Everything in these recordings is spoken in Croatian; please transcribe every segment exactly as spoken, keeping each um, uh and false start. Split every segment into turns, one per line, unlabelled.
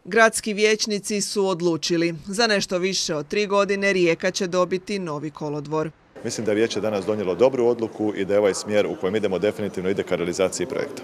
Gradski vijećnici su odlučili. Za nešto više od tri godine Rijeka će dobiti novi kolodvor.
Mislim da je vijeće danas donijelo dobru odluku i da je ovaj smjer u kojem idemo definitivno ide ka realizaciji projekta.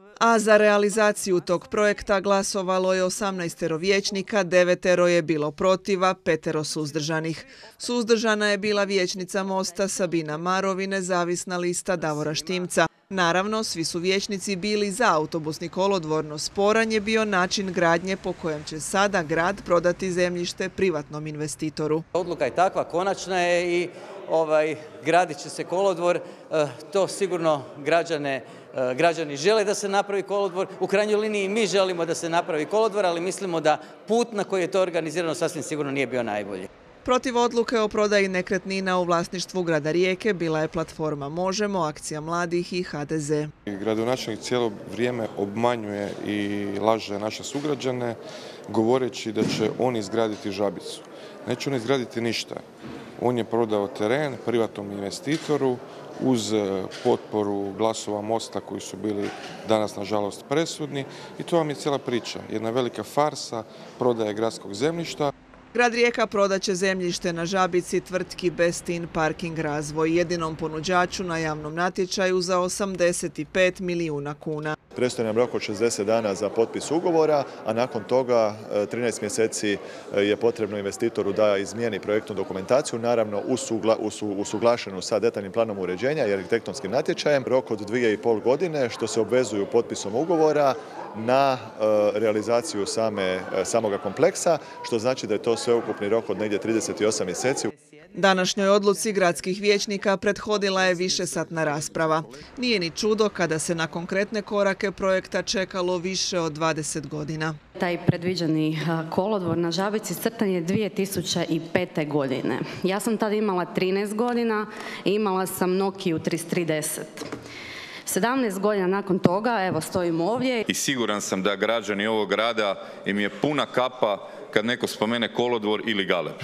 A za realizaciju tog projekta glasovalo je osamnaestero vijećnika, devetero je bilo protiva, petero suzdržanih. Suzdržana je bila vijećnica Mosta Sabina Marovi, nezavisna lista Davora Štimca. Naravno, svi su vijećnici bili za autobusni kolodvor, no sporan je bio način gradnje po kojem će sada grad prodati zemljište privatnom investitoru.
Odluka je takva, konačna je i ovaj, gradit će se kolodvor. E, to sigurno građane, e, građani žele da se napravi kolodvor. U krajnjoj liniji mi želimo da se napravi kolodvor, ali mislimo da put na koji je to organizirano sasvim sigurno nije bio najbolji.
Protiv odluke o prodaji nekretnina u vlasništvu grada Rijeke bila je platforma Možemo, Akcija mladih i ha de ze.
Gradonačelnik cijelo vrijeme obmanjuje i laže naše sugrađane govoreći da će on izgraditi Žabicu. Neće on izgraditi ništa. On je prodao teren privatnom investitoru uz potporu glasova Mosta koji su bili danas nažalost presudni i to vam je cijela priča. Jedna velika farsa prodaje gradskog zemljišta.
Grad Rijeka prodaće zemljište na Žabici tvrtki Bestin Parking Razvoj, jedinom ponuđaču na javnom natječaju za osamdeset pet milijuna kuna.
Predstoji nam rok od šezdeset dana za potpis ugovora, a nakon toga trinaest mjeseci je potrebno investitoru da izmijeni projektnu dokumentaciju, naravno usuglašenu sa detaljnim planom uređenja i arhitektonskim natječajem. Rok od dvije i pol godine što se obvezuju potpisom ugovora na realizaciju same, samoga kompleksa, što znači da je to sveukupni rok od negdje trideset osam mjeseci.
Današnjoj odluci gradskih vijećnika prethodila je višesatna rasprava. Nije ni čudo kada se na konkretne korake projekta čekalo više od dvadeset godina.
Taj predviđeni kolodvor na Žabici crtan je dvije tisuće pete. godine. Ja sam tada imala trinaest godina i imala sam Nokiju trideset tri deset. sedamnaest godina nakon toga, evo stojim ovdje.
I siguran sam da građani ovog grada im je puna kapa kad neko spomene kolodvor ili Galeb.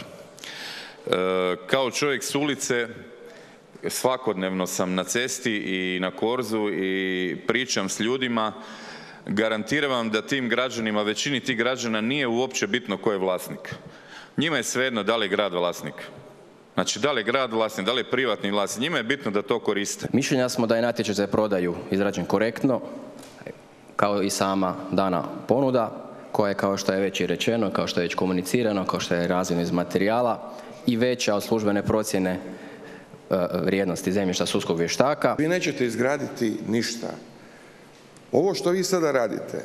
E, kao čovjek s ulice svakodnevno sam na cesti i na korzu i pričam s ljudima. Garantiram vam da tim građanima, većini tih građana nije uopće bitno ko je vlasnik. Njima je svejedno da li je grad vlasnik. Znači, da li je grad vlasnik, da li je privatni vlasnik, njima je bitno da to koriste.
Mišljenja smo da je natječaj za prodaju izrađen korektno, kao i sama dana ponuda, koja je, kao što je već i rečeno, kao što je već komunicirano, kao što je razvidno iz materijala, i veća od službene procjene vrijednosti zemljišta sudskog vještaka.
Vi nećete izgraditi ništa. Ovo što vi sada radite,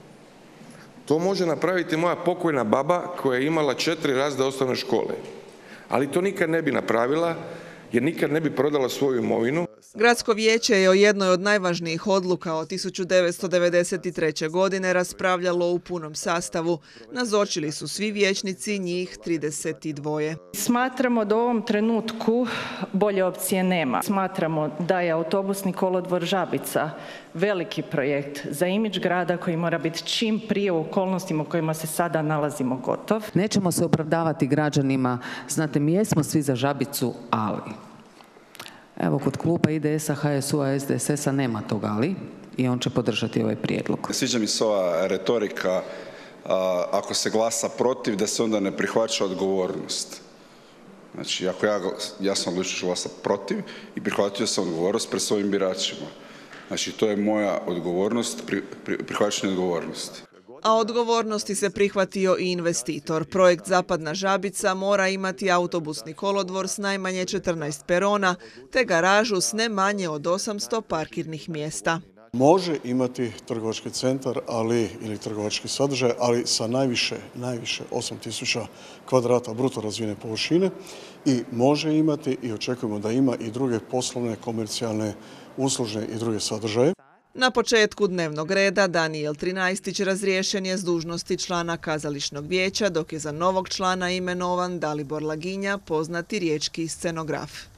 to može napraviti moja pokojna baba koja je imala četiri razreda osnovne škole. Ali to nikad ne bi napravila jer nikad ne bi prodala svoju imovinu.
Gradsko vijeće je o jednoj od najvažnijih odluka od tisuću devetsto devedeset treće. godine raspravljalo u punom sastavu. Nazočili su svi vijećnici, njih trideset dva.
Smatramo da u ovom trenutku bolje opcije nema. Smatramo da je autobusni kolodvor Žabica veliki projekt za imidž grada koji mora biti čim prije u okolnostima u kojima se sada nalazimo gotov.
Nećemo se opravdavati građanima. Znate, mi jesmo svi za Žabicu, ali... Evo, kod kluba i de esa, ha es u a, es de es es a nema toga ali i on će podržati ovaj prijedlog.
Sviđa mi se ova retorika, a, ako se glasa protiv, da se onda ne prihvaća odgovornost. Znači, ako ja, ja sam odlučio glasati protiv i prihvatio sam odgovornost pred svojim biračima. Znači, to je moja odgovornost, pri, pri, prihvaćanje odgovornosti.
A odgovornosti se prihvatio i investitor. Projekt Zapadna Žabica mora imati autobusni kolodvor s najmanje četrnaest perona, te garažu s ne manje od osamsto parkirnih mjesta.
Može imati trgovački centar ali, ili trgovački sadržaj, ali sa najviše, najviše osam tisuća kvadrata bruto razvijene površine i može imati i očekujemo da ima i druge poslovne, komercijalne, uslužne i druge sadržaje.
Na početku dnevnog reda Danijel Trinaestić razriješen je s dužnosti člana kazališnog vijeća, dok je za novog člana imenovan Dalibor Laginja, poznati riječki scenograf.